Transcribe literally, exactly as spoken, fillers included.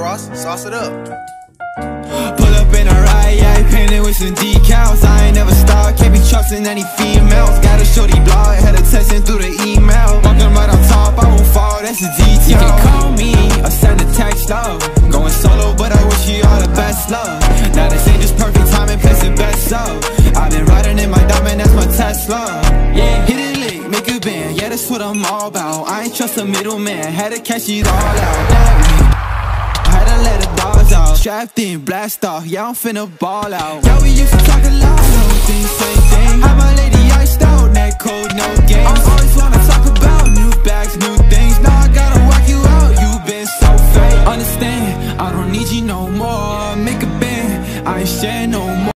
Ross, sauce it up. Pull up in a ride, yeah, painted with some decals. I ain't never stopped, can't be trusting any females. Got a shorty blog, had her texting through the email. Walking right on top, I won't fall, that's a detail. You can call me or send a text, love. Going solo, but I wish you all the best, love. Now this ain't just perfect timing, place it best, love. I've been riding in my diamond, that's my Tesla. Yeah, hit it lit, make a band, yeah, that's what I'm all about. I ain't trust a middleman, had to cash it all out. Damn, had to let the dogs out. Strapped in, blast off, yeah, I'm finna ball out. Yeah, we used to talk